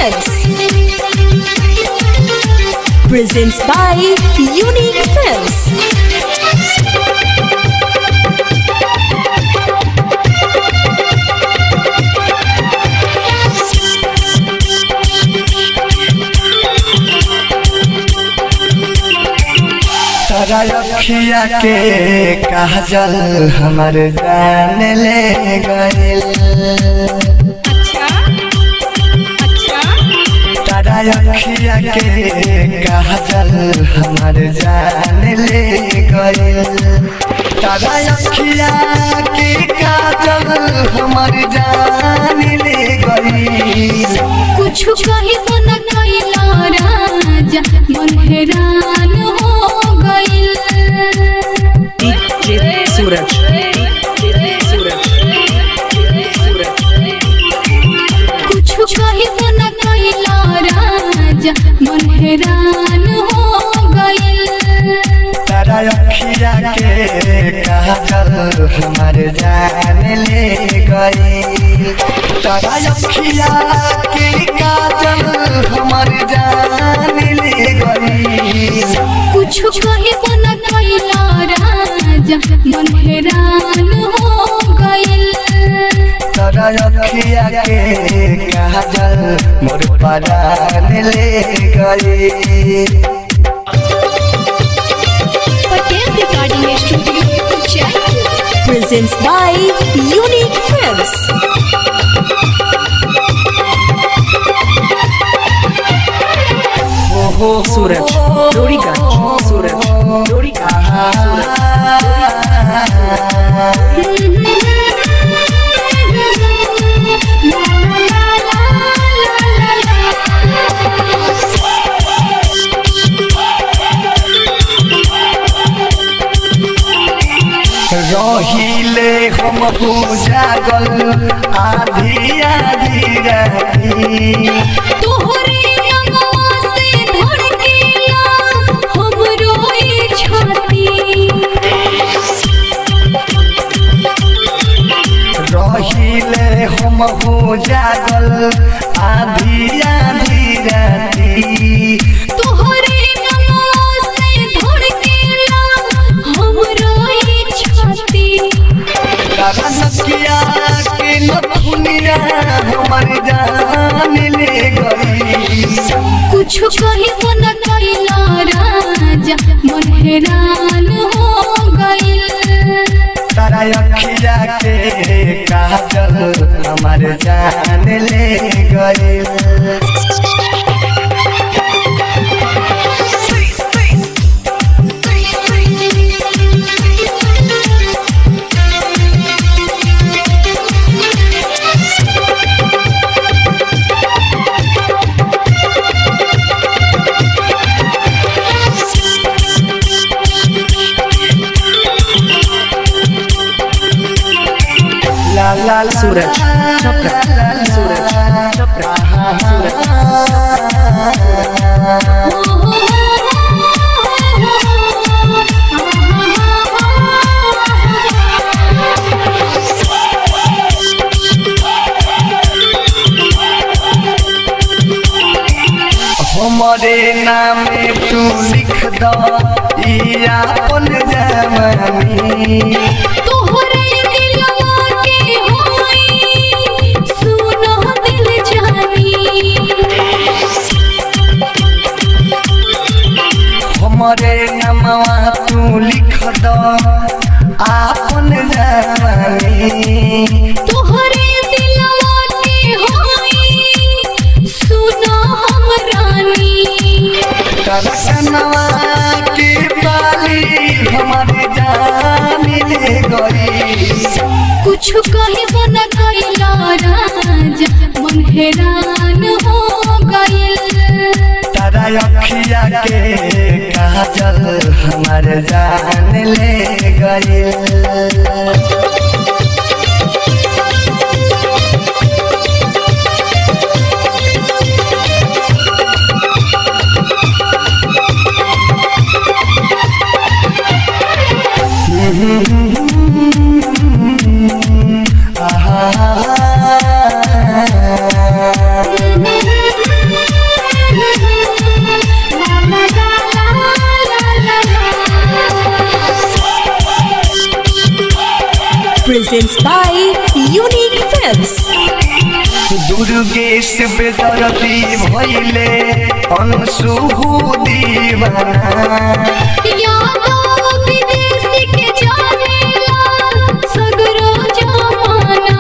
Films. Presents by Unique Films. तारा अखिया के काजल हमर जान ले गइल। तारा अखिया के काजल हमर जान ले गइल। तारा अखिया के काजल हमर जान ले गइल। कुछ कही तो न कइला राजा मन हैरान हो गइल। सूरज कुछ कही तो न कइला राजा मन हैरान हो गइल। तारा अखिया के काजल हमर जान ले गइल। तारा अखिया के काजल हमर जान ले गइल। कुछ कही तो न कइला राजा मन हैरान हो गइल। तारा अखिया के काजल मोर परान ले गइल। Patel Recording Studio, Jaipur. Presents by Unique Films. सूरज डोरीगंज सूरज डोरीगंज रहिले हम जागल आधी आधी राती। तोहरे रंगवा से धड़केला हमरो ई छाती। रहिले हम जागल आधी आधी राती। तोहरे रंगवा से धड़केला हमरो ई छाती। तारा नकिया के नथुनिया हमर जान ले गई। कुछ कही तो न कइला राजा मन हैरान हो गइल। तारा अखिया के काजल हमर जान ले गई। सूरज छपरा सूरज छपरा सूरज हमरे नाम तू लिख दो ई अपन जवानी। तोहरे दिलवा के होई सुनो दिल जानी। हमरे नामवा तू लिख दो अपन जवानी। तोहरे दिलवा के होई सुनो हम रानी। करसनवा के बाली हमारे जान ले गई। कुछ कही तो न कइला राजा मन हैरान हो गइल। तारा अखिया के काजल हमर जान ले गई। presents by Unique Films. Durgesh बेदरदी भइले अंशु दीवाना यादव विदेश के जानेला सगरो जमाना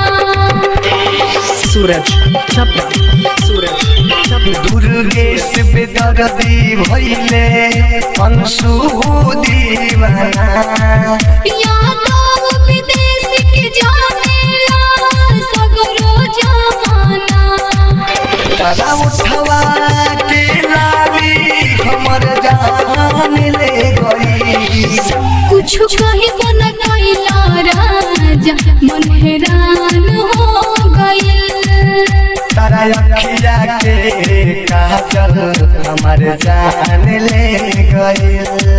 सूरज छपरा सूरज छपरा दुर्गेश बेदरदी भइले अंशु दीवाना यादव विदेश के जानेला सगरो जमाना तारा उठवा के लावी हमर जान ले गई कुछ कहीं बन कैला राजा मन हैरान हो गइल तारा अखिया के काजल हमर जान ले गई।